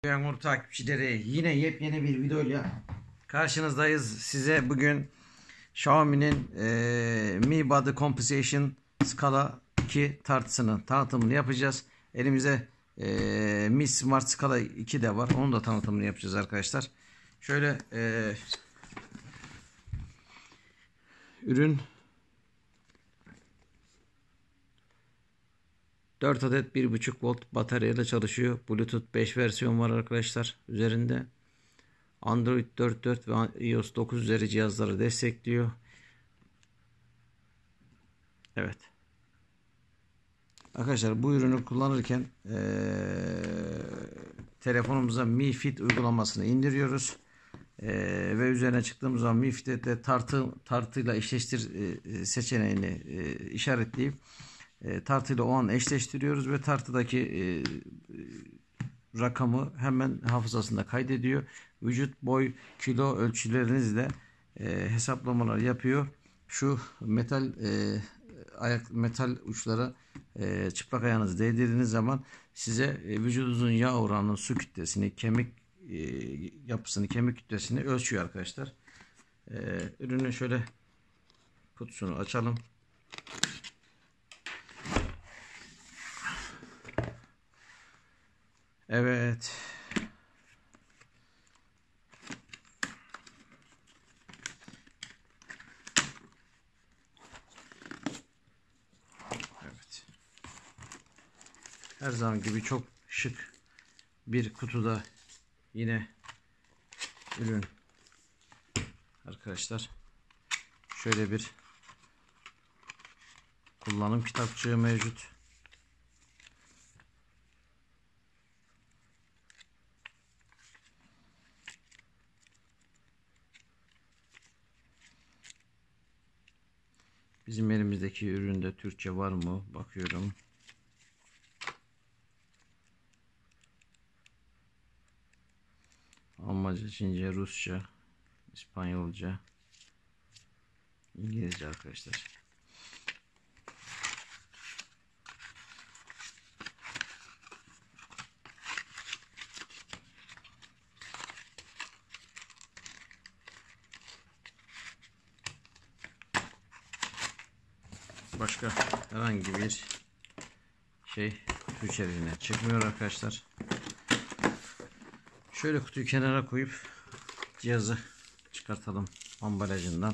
Yağmur takipçileri, yine yepyeni bir videoyla karşınızdayız. Size bugün Xiaomi'nin Mi Body Composition Scala 2 tartısının tanıtımını yapacağız. Elimizde Mi Smart Scala 2 de var. Onun da tanıtımını yapacağız arkadaşlar. Şöyle ürün 4 adet 1.5 volt bataryayla çalışıyor. Bluetooth 5 versiyon var arkadaşlar üzerinde. Android 4.4 ve iOS 9 üzeri cihazları destekliyor. Evet. Arkadaşlar bu ürünü kullanırken telefonumuza Mi Fit uygulamasını indiriyoruz. Ve üzerine çıktığımız zaman Mi Fit'te tartıyla eşleştir seçeneğini işaretleyip tartıyla o an eşleştiriyoruz ve tartıdaki rakamı hemen hafızasında kaydediyor. Vücut boy, kilo ölçülerinizle hesaplamalar yapıyor. Şu metal uçlara çıplak ayağınızı değdirdiğiniz zaman size vücudunuzun yağ oranının, su kütlesini, kemik yapısını, kemik kütlesini ölçüyor arkadaşlar. Ürünün şöyle kutusunu açalım. Evet. Evet. Her zaman gibi çok şık bir kutuda yine ürün arkadaşlar. Şöyle bir kullanım kitapçığı mevcut. Bizim elimizdeki üründe Türkçe var mı? Bakıyorum. Almanca, Çince, Rusça, İspanyolca, İngilizce arkadaşlar. Başka herhangi bir şey kutu içerisine çıkmıyor arkadaşlar. Şöyle kutuyu kenara koyup cihazı çıkartalım ambalajından.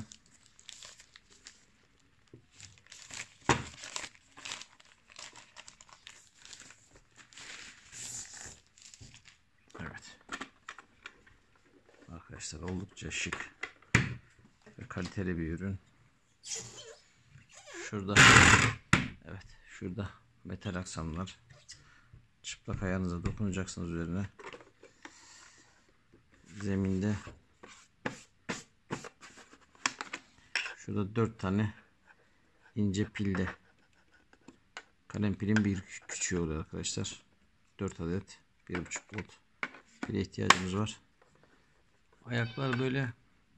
Evet. Arkadaşlar oldukça şık ve kaliteli bir ürün. Şurada, evet, şurada metal aksamlar. Çıplak ayağınıza dokunacaksınız üzerine. Zeminde şurada 4 tane ince pilde. Kalem pilin bir küçüğü oluyor arkadaşlar. 4 adet 1.5 volt pile ihtiyacımız var. Ayaklar böyle.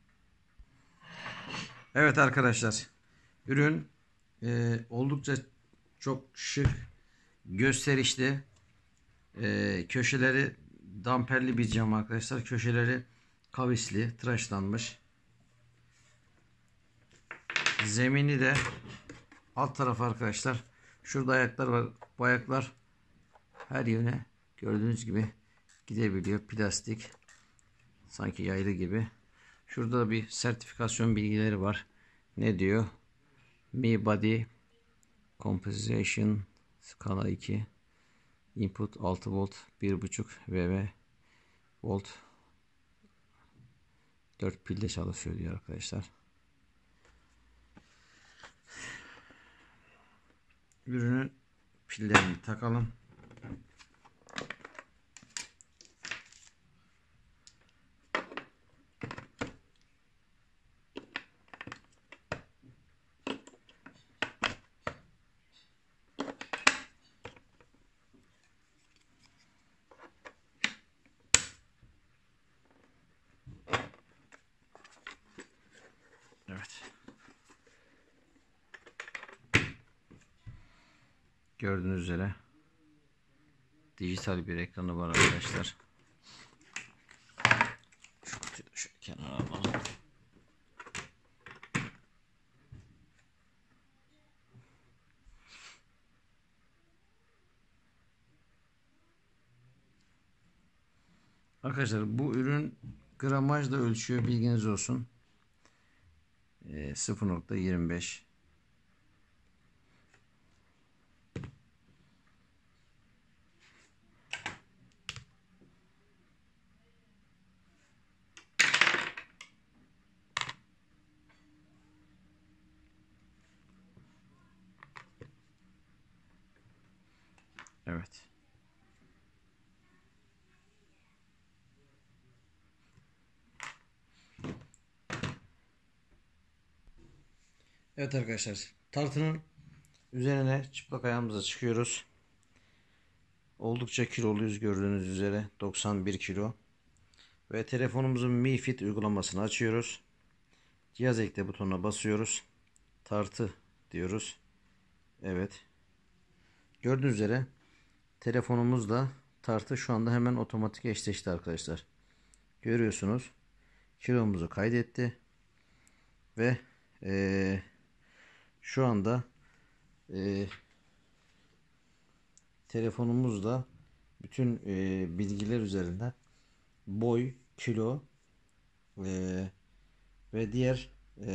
Evet arkadaşlar, ürün oldukça çok şık, gösterişli. Köşeleri damperli bir cam arkadaşlar. Köşeleri kavisli, tıraşlanmış. Zemini de alt tarafı arkadaşlar. Şurada ayaklar var. Bu ayaklar her yöne gördüğünüz gibi gidebiliyor. Plastik. Sanki yaylı gibi. Şurada da bir sertifikasyon bilgileri var. Ne diyor? Mi Body Composition Scala 2 Input 6 volt 1.5 VV volt 4 pilde çalışıyor diyor arkadaşlar. Ürünün pillerini takalım. Evet. Gördüğünüz üzere dijital bir ekranı var arkadaşlar. kenara alalım. Arkadaşlar bu ürün gramajla ölçüyor, bilginiz olsun. 0.25. Evet. Evet arkadaşlar, tartının üzerine çıplak ayağımıza çıkıyoruz. Oldukça kiloluyuz, gördüğünüz üzere 91 kilo. Ve telefonumuzun Mi Fit uygulamasını açıyoruz. Cihaz ekle butonuna basıyoruz. Tartı diyoruz. Evet. Gördüğünüz üzere telefonumuzla tartı şu anda hemen otomatik eşleşti arkadaşlar. Görüyorsunuz. Kilomuzu kaydetti. Ve şu anda telefonumuzda bütün bilgiler üzerinden boy, kilo ve diğer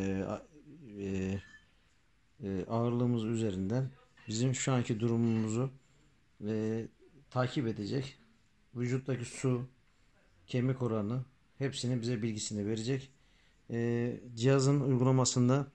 ağırlığımız üzerinden bizim şu anki durumumuzu takip edecek. Vücuttaki su, kemik oranı hepsini bize bilgisini verecek. Cihazın uygulamasında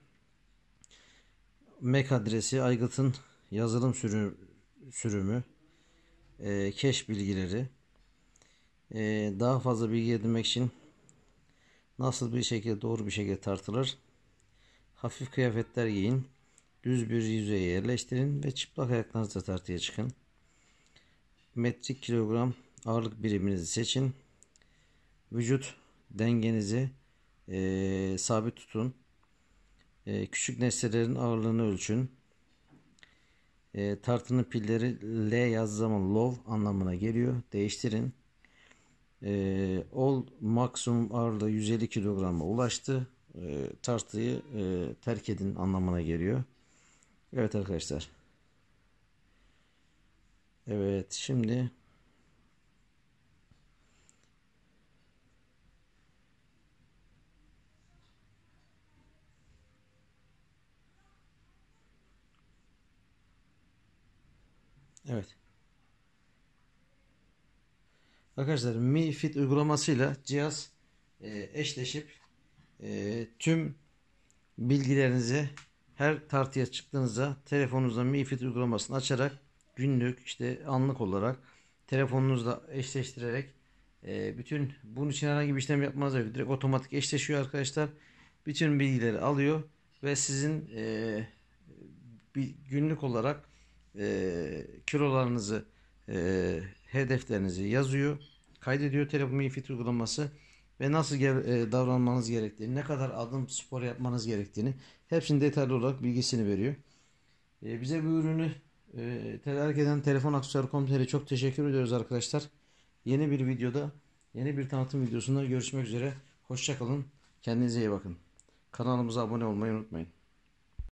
MAC adresi, aygıtın yazılım sürümü, cache bilgileri, daha fazla bilgi edinmek için nasıl bir şekilde, doğru bir şekilde tartılır, hafif kıyafetler giyin, düz bir yüzeye yerleştirin ve çıplak ayaklarınızla tartıya çıkın. Metrik kilogram ağırlık biriminizi seçin. Vücut dengenizi sabit tutun. Küçük nesnelerin ağırlığını ölçün. Tartının pilleri L yazdığı zaman low anlamına geliyor. Değiştirin. Maksimum ağırlığı 150 kilograma ulaştı. Tartıyı terk edin anlamına geliyor. Evet arkadaşlar. Evet, şimdi evet. Arkadaşlar Mi Fit uygulamasıyla cihaz eşleşip tüm bilgilerinizi her tartıya çıktığınızda telefonunuzda Mi Fit uygulamasını açarak günlük, işte anlık olarak telefonunuzla eşleştirerek bütün bunun için herhangi bir işlem yapmanıza gerek yok. Direkt otomatik eşleşiyor arkadaşlar. Bütün bilgileri alıyor ve sizin bir günlük olarak kilolarınızı, hedeflerinizi yazıyor, kaydediyor telefon Mi Fit uygulaması ve nasıl davranmanız gerektiğini, ne kadar adım spor yapmanız gerektiğini hepsini detaylı olarak bilgisini veriyor. Bize bu ürünü tedarik eden Telefon Aksesuar.com.tr çok teşekkür ediyoruz arkadaşlar. Yeni bir videoda, yeni bir tanıtım videosunda görüşmek üzere. Hoşça kalın. Kendinize iyi bakın. Kanalımıza abone olmayı unutmayın.